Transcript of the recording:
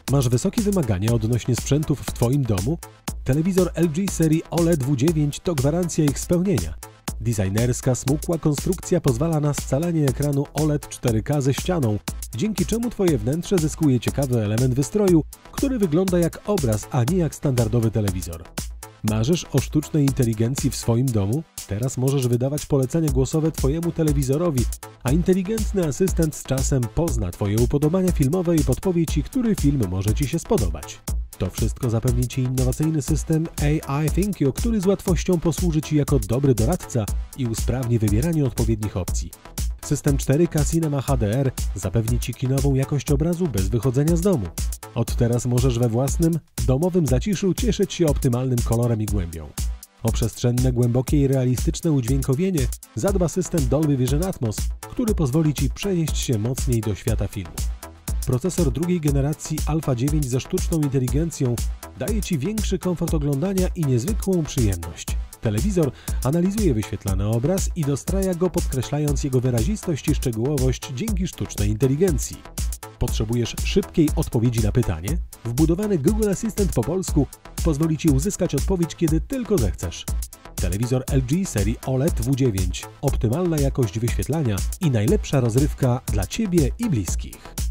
Masz wysokie wymagania odnośnie sprzętów w Twoim domu? Telewizor LG serii OLED W9 to gwarancja ich spełnienia. Designerska, smukła konstrukcja pozwala na scalanie ekranu OLED 4K ze ścianą, dzięki czemu Twoje wnętrze zyskuje ciekawy element wystroju, który wygląda jak obraz, a nie jak standardowy telewizor. Marzysz o sztucznej inteligencji w swoim domu? Teraz możesz wydawać polecenia głosowe Twojemu telewizorowi, a inteligentny asystent z czasem pozna Twoje upodobania filmowe i podpowie Ci, który film może Ci się spodobać. To wszystko zapewni Ci innowacyjny system AI ThinkYou, który z łatwością posłuży Ci jako dobry doradca i usprawni wybieranie odpowiednich opcji. System 4K Cinema HDR zapewni Ci kinową jakość obrazu bez wychodzenia z domu. Od teraz możesz we własnym, domowym zaciszu cieszyć się optymalnym kolorem i głębią. O przestrzenne, głębokie i realistyczne udźwiękowienie zadba system Dolby Vision Atmos, który pozwoli Ci przenieść się mocniej do świata filmu. Procesor drugiej generacji Alpha 9 ze sztuczną inteligencją daje Ci większy komfort oglądania i niezwykłą przyjemność. Telewizor analizuje wyświetlany obraz i dostraja go, podkreślając jego wyrazistość i szczegółowość dzięki sztucznej inteligencji. Potrzebujesz szybkiej odpowiedzi na pytanie? Wbudowany Google Assistant po polsku pozwoli Ci uzyskać odpowiedź, kiedy tylko zechcesz. Telewizor LG serii OLED W9. Optymalna jakość wyświetlania i najlepsza rozrywka dla Ciebie i bliskich.